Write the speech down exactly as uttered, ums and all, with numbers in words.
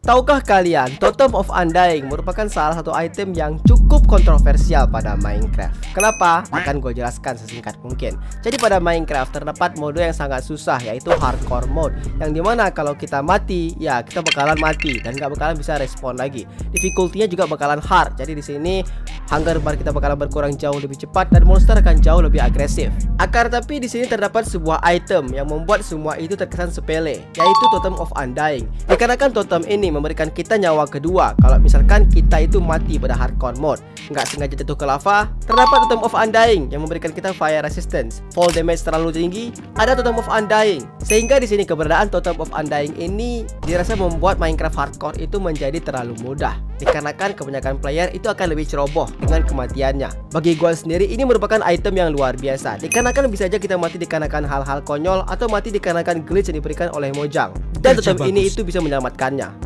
Tahukah kalian, Totem of Undying merupakan salah satu item yang cukup kontroversial pada Minecraft. Kenapa? Akan gue jelaskan sesingkat mungkin. Jadi pada Minecraft terdapat mode yang sangat susah, yaitu hardcore mode, yang dimana kalau kita mati, ya kita bakalan mati dan gak bakalan bisa respon lagi. Difficulty-nya juga bakalan hard. Jadi di sini hunger bar kita bakalan berkurang jauh lebih cepat dan monster akan jauh lebih agresif. Akar tapi di sini terdapat sebuah item yang membuat semua itu terkesan sepele, yaitu Totem of Undying. Dikarenakan totem ini memberikan kita nyawa kedua kalau misalkan kita itu mati pada hardcore mode, nggak sengaja jatuh ke lava. Terdapat Totem of Undying yang memberikan kita fire resistance, fall damage terlalu tinggi, ada Totem of Undying. Sehingga di sini keberadaan Totem of Undying ini dirasa membuat Minecraft hardcore itu menjadi terlalu mudah, dikarenakan kebanyakan player itu akan lebih ceroboh dengan kematiannya. Bagi gue sendiri ini merupakan item yang luar biasa, dikarenakan bisa aja kita mati dikarenakan hal-hal konyol atau mati dikarenakan glitch yang diberikan oleh Mojang, dan totem ini itu bisa menyelamatkannya.